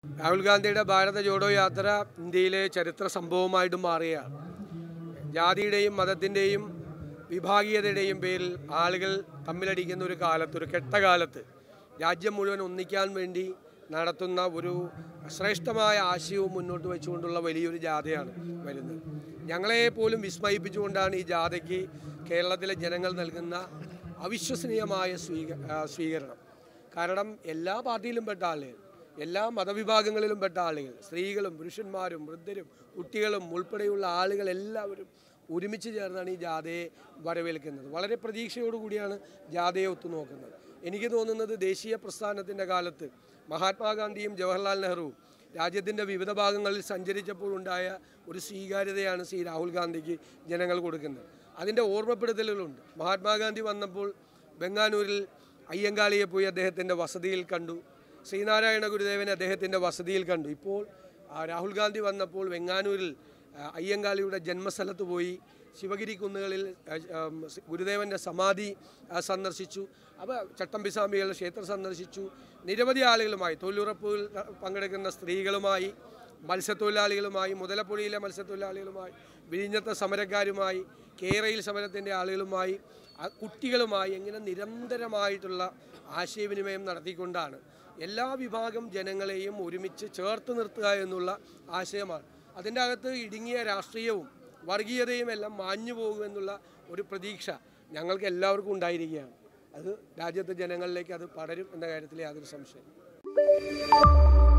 രാഹുൽ ഗാന്ധിയുടെ ഭാരത ജോഡോ യാത്ര ഇന്ത്യയിലെ ചരിത്ര സംഭവമായിട്ട് മാറുകയാണ്. ജാതിയുടെയും മതത്തിൻ്റെയും വിഭാഗീയതയുടെയും പേരിൽ ആളുകൾ തമ്മിലടിക്കുന്ന ഒരു കാലത്ത്, ഒരു കെട്ടകാലത്ത് രാജ്യം മുഴുവൻ ഒന്നിക്കാൻ വേണ്ടി നടത്തുന്ന ഒരു ശ്രേഷ്ഠമായ ആശയവും മുന്നോട്ട് വെച്ചുകൊണ്ടുള്ള വലിയൊരു ജാഥയാണ് വരുന്നത്. ഞങ്ങളെ പോലും വിസ്മയിപ്പിച്ചുകൊണ്ടാണ് ഈ ജാഥയ്ക്ക് കേരളത്തിലെ ജനങ്ങൾ നൽകുന്ന അവിശ്വസനീയമായ സ്വീകരണം. കാരണം എല്ലാ പാർട്ടിയിലും പെട്ട ആളുകൾ, എല്ലാ മതവിഭാഗങ്ങളിലും പെട്ട ആളുകൾ, സ്ത്രീകളും പുരുഷന്മാരും വൃദ്ധരും കുട്ടികളും ഉൾപ്പെടെയുള്ള ആളുകൾ എല്ലാവരും ഒരുമിച്ച് ചേർന്നാണ് ഈ ജാഥയെ വരവേൽക്കുന്നത്. വളരെ പ്രതീക്ഷയോടുകൂടിയാണ് ജാഥയെ ഒത്തുനോക്കുന്നത്. എനിക്ക് തോന്നുന്നത് ദേശീയ പ്രസ്ഥാനത്തിൻ്റെ കാലത്ത് മഹാത്മാഗാന്ധിയും ജവഹർലാൽ നെഹ്റുവും രാജ്യത്തിൻ്റെ വിവിധ ഭാഗങ്ങളിൽ സഞ്ചരിച്ചപ്പോഴുണ്ടായ ഒരു സ്വീകാര്യതയാണ് ശ്രീ രാഹുൽ ഗാന്ധിക്ക് ജനങ്ങൾ കൊടുക്കുന്നത്. അതിൻ്റെ ഓർമ്മപ്പെടുത്തലുകളുണ്ട്. മഹാത്മാഗാന്ധി വന്നപ്പോൾ ബംഗാനൂരിൽ അയ്യങ്കാളിയെ പോയി അദ്ദേഹത്തിൻ്റെ വസതിയിൽ കണ്ടു. ശ്രീനാരായണ ഗുരുദേവനെ അദ്ദേഹത്തിൻ്റെ വസതിയിൽ കണ്ടു. ഇപ്പോൾ രാഹുൽ ഗാന്ധി വന്നപ്പോൾ വെങ്ങാനൂരിൽ അയ്യങ്കാളിയുടെ ജന്മസ്ഥലത്ത് പോയി ശിവഗിരി കുന്നുകളിൽ ഗുരുദേവൻ്റെ സമാധി സന്ദർശിച്ചു. അപ്പോൾ ചട്ടമ്പിസ്വാമികളുടെ ക്ഷേത്രം സന്ദർശിച്ചു. നിരവധി ആളുകളുമായി, തൊഴിലുറപ്പിൽ പങ്കെടുക്കുന്ന സ്ത്രീകളുമായി, മത്സ്യത്തൊഴിലാളികളുമായി, മുതലപ്പുഴയിലെ മത്സ്യത്തൊഴിലാളികളുമായി, വിഴിഞ്ഞത്തെ സമരക്കാരുമായി, കേരയിൽ സമരത്തിൻ്റെ ആളുകളുമായി, കുട്ടികളുമായി ഇങ്ങനെ നിരന്തരമായിട്ടുള്ള ആശയവിനിമയം നടത്തിക്കൊണ്ടാണ് എല്ലാ വിഭാഗം ജനങ്ങളെയും ഒരുമിച്ച് ചേർത്ത് നിർത്തുക എന്നുള്ള ആശയമാണ്. അതിൻ്റെ അകത്ത് ഇടുങ്ങിയ രാഷ്ട്രീയവും വർഗീയതയും എല്ലാം മാഞ്ഞു പോകുമെന്നുള്ള ഒരു പ്രതീക്ഷ ഞങ്ങൾക്ക് എല്ലാവർക്കും ഉണ്ടായിരിക്കുകയാണ്. അത് രാജ്യത്തെ ജനങ്ങളിലേക്ക് അത് പടരും എന്ന കാര്യത്തിൽ യാതൊരു സംശയം.